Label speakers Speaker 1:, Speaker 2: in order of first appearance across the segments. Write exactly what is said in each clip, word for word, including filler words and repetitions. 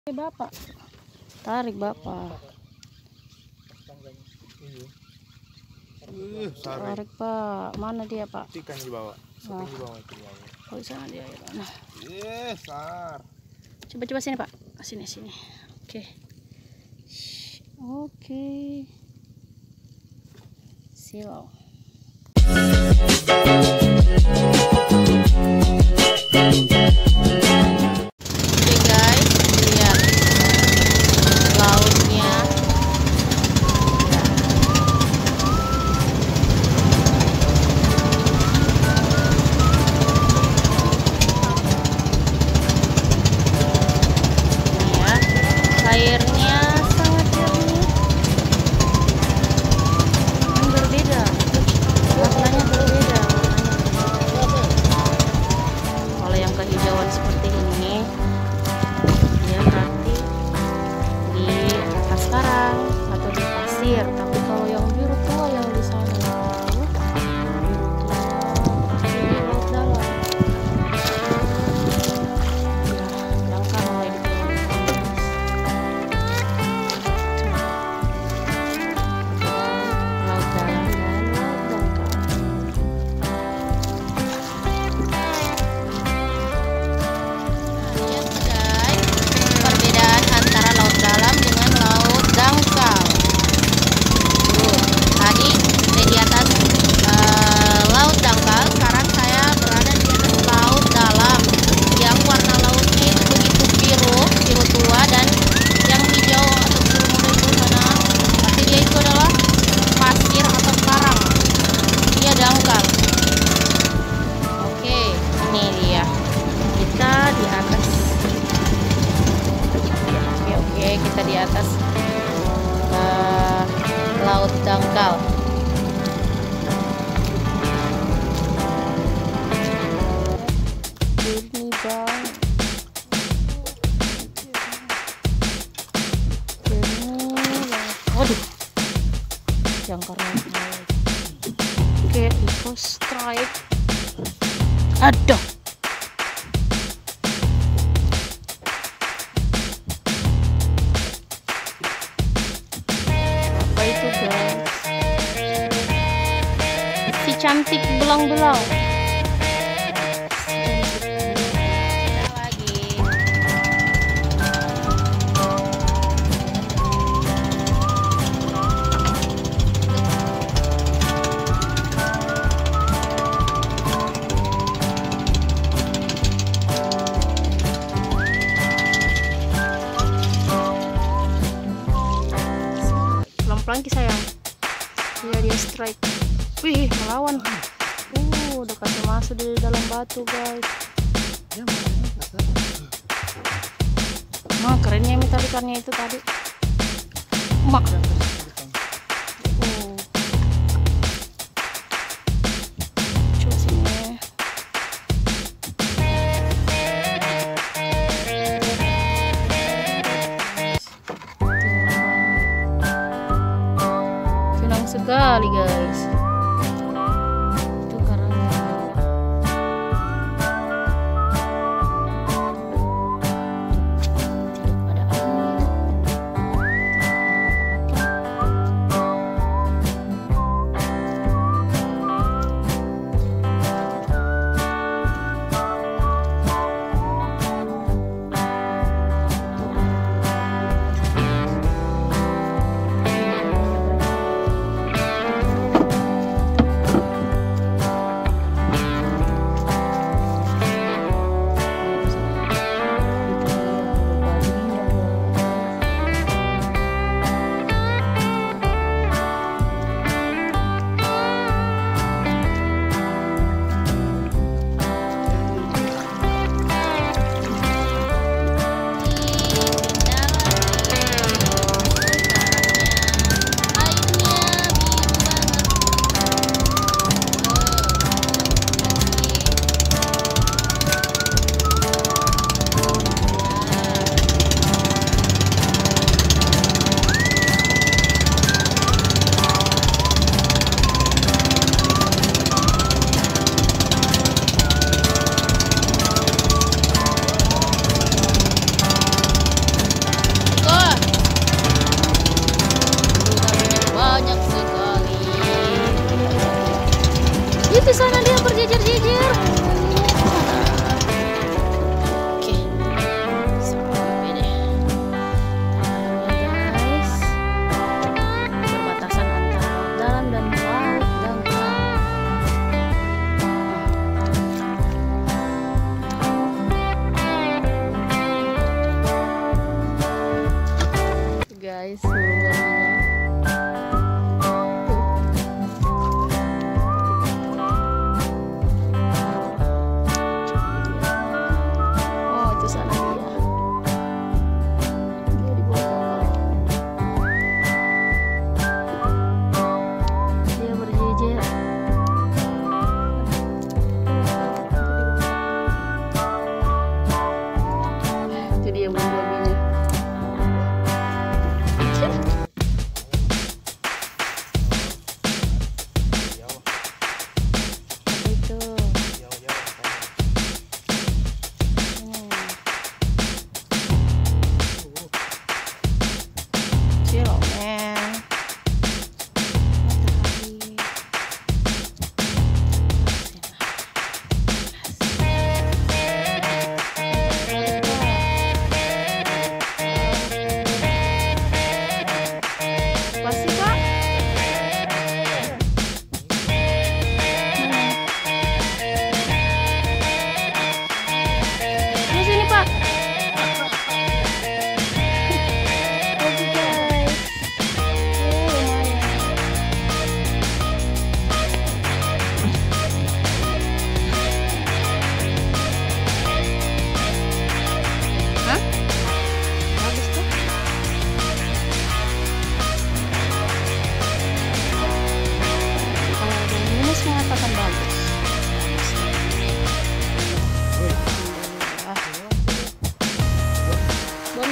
Speaker 1: Oke, Bapak. Tarik, Bapak.
Speaker 2: Uh,
Speaker 1: Tarik, Pak. Mana dia, Pak?
Speaker 2: Ikan di bawah.
Speaker 1: Nah.
Speaker 2: Di bawah itu di bawah.
Speaker 1: Oh, di sana dia. Nah.
Speaker 2: Yes, sar.
Speaker 1: Coba-coba sini, Pak. Sini, sini. Oke. Oke. Silau. Oke guys, lihat lautnya. Ya, airnya sangat jernih dan berbeda, warnanya berbeda. Kalau yang kehijauan seperti ini, dia berarti di atas karang atau di pasir. Tapi kalau yang biru tua yang di sana itu biru tua pasti di laut dalam. Ya, dangkal mulai dikeluarkan. Laut dalam dan laut dangkal. Lihat guys, perbedaan antara laut dalam dengan laut dangkal. Tuh, tadi saya di atas eh, laut dangkal, sekarang saya berada di atas laut dalam yang warna lautnya itu begitu biru, biru tua, dan yang hijau atau biru muda itu mana? Pasti dia itu adalah pasir atau karang. Dia dangkal. Oke, ini dia. Kita di atas. Oke, oke, kita di atas uh, laut dangkal. Ini bang. Waduh, jangkar laut. Oke, Eco Strike. Aduh. Apa itu guys? Si cantik belang-belang. Kita lagi. Pelan-pelan ki sayang. Iya, dia strike. Wih, melawan. Uh, udah kasih masuk di dalam batu guys. Nah, kerennya ini tarikannya itu tadi. Mak. Uh. Coba sini. Senang sekali guys. Itu karangnya. Tidak ada angin.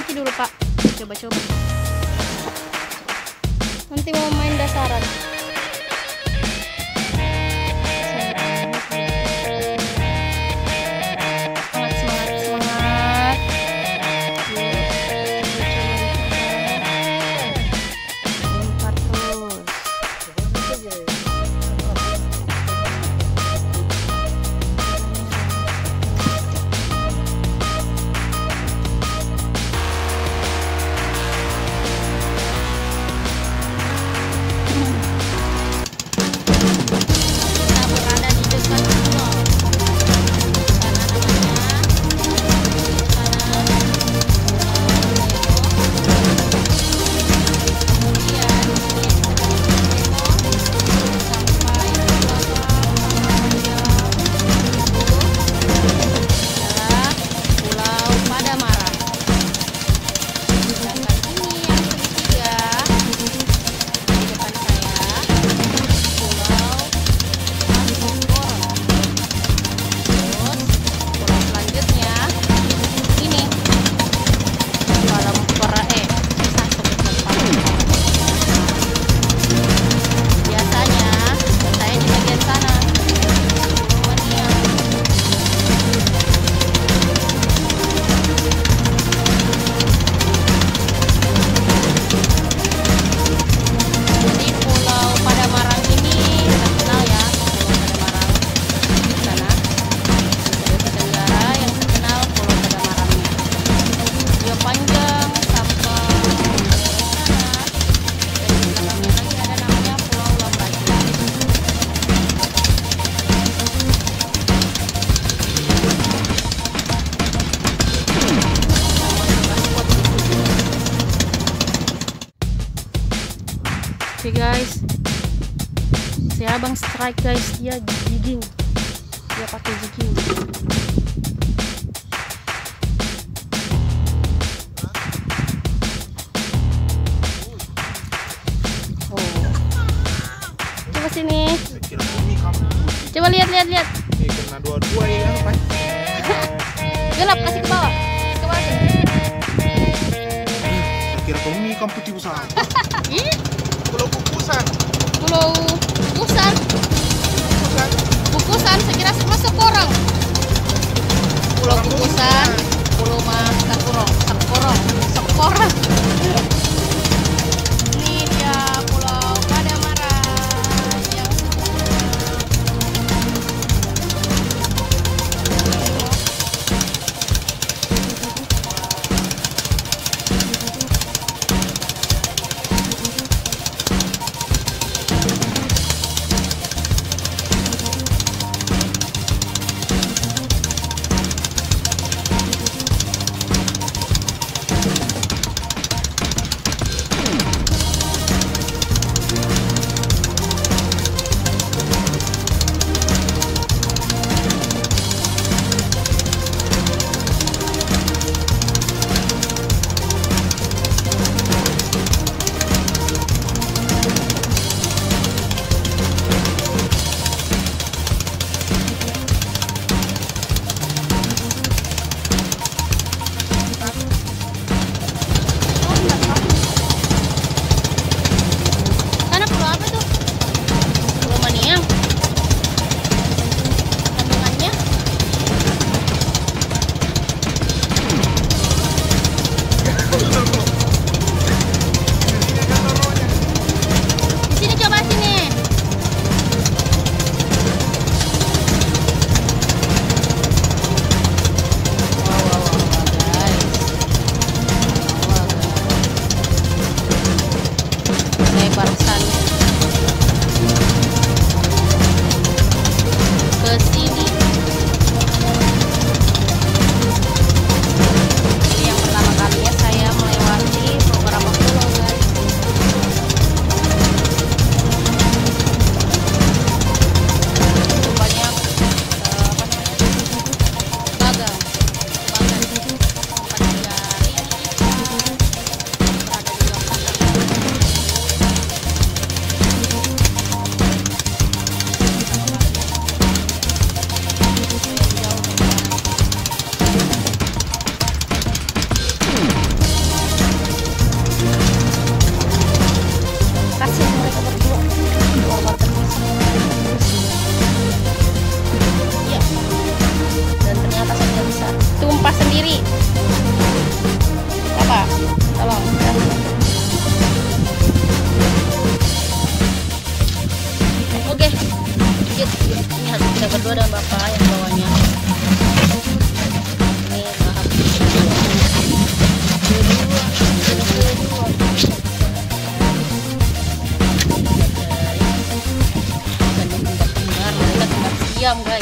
Speaker 1: kaki dulu Pak. Coba-coba. Nanti mau main dasaran. Semangat, semangat, semangat. Yuk, coba-coba. Lempar terus. Kita berada di dekat pulau. Sana namanya. Sana. Kemudian ini kita sampai ke belakang adalah Pulau Padamaran. Sedangkan ini yang ketiga di depan saya, Pulau Masukoro. Terus pulau selanjutnya ini Kuala Lumpur, eh susah sebut tempat. Biasanya saya di bagian sana. Rumania. Jadi Pulau Padamaran ini terkenal ya, Pulau Padamaran di sana. Di Sulawesi Tenggara yang terkenal Pulau Padamarannya. Dia panjang sampai ke sana. Dan di belakangnya lagi ada namanya Pulau Lambajang. Oke guys, si abang strike guys, dia jigging, dia pakai jigging. Oh, coba sini,
Speaker 2: Kira bumi kamu.
Speaker 1: coba lihat lihat lihat,
Speaker 2: Nih kena dua-dua ya apa?
Speaker 1: gelap, kasih ke bawah, kasih ke bawah sini.
Speaker 2: Kira bumi kamu putih besar.
Speaker 1: Ih,
Speaker 2: Pulau Kukusan.
Speaker 1: Pulau Kukusan,
Speaker 2: Kukusan.
Speaker 1: Kukusan, sekira masuk orang. Pulau Kukusan, Pulau Mas Sakurong, Sakurong, Sakurong. Ini dia Pulau Padamaran yang diam guys.